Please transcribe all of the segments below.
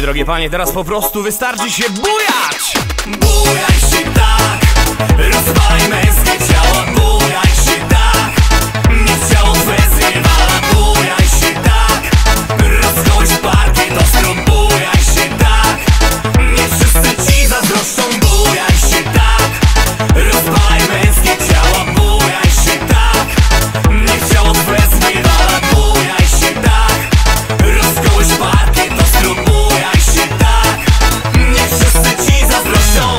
drogie panie, teraz po prostu wystarczy się bujać! Bujaj się tak, rozwalaj męskie ciała. Bujaj się tak, niech ciało twe zniewala. Bujaj się tak, rozkołać parkiet ostro. Bujaj się tak, niech wszyscy ci zazdroszczą. Bujaj się tak, rozwalaj męskie ciała. Bujaj się tak, niech ciało twe zniewala. Bujaj się tak, rozkołać parkiet ostro. Bujaj się tak, niech wszyscy ci zazdroszczą.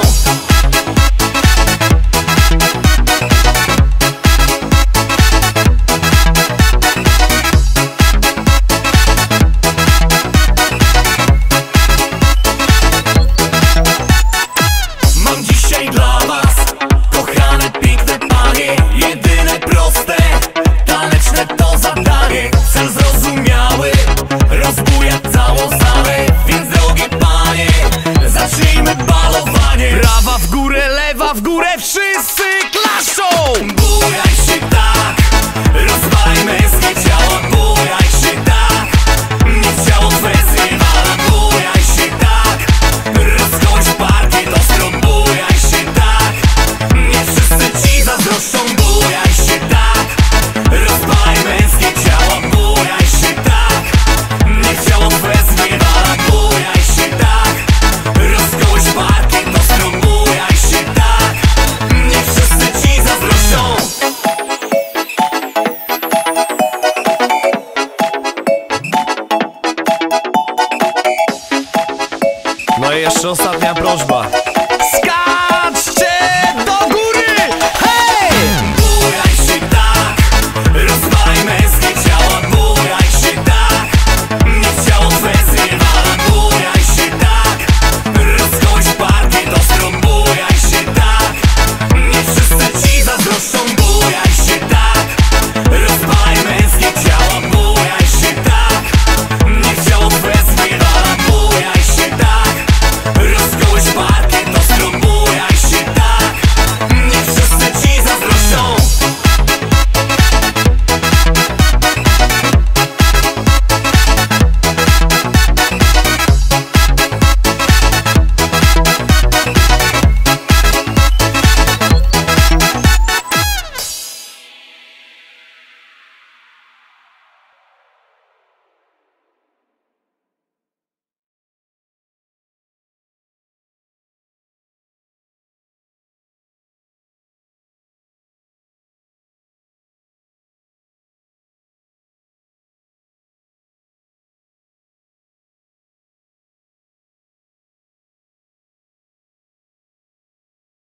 Mam dzisiaj dla was, kochane, piękne panie, jedyne proste, taneczne to zadanie. Cel zrozumiały, rozbujać całą salę. Więc drogie panie, zacznijmy balowanie. Prawa w górę, lewa w górę, wszyscy klaszczą! Bujaj się tak, rozwalaj męskie ciała. Bujaj się tak, niech ciało twe zniewala. Bujaj się tak, rozkołać parkiet ostro. Bujaj się tak, niech wszyscy ci zazdroszczą. Bujaj się tak, rozwalaj męskie ciała. Bujaj się tak, niech ciało twe zniewala. Bujaj się tak, rozkołać parkiet ostro. Bujaj się tak, niech wszyscy ci zazdroszczą. No i jeszcze ostatnia prośba.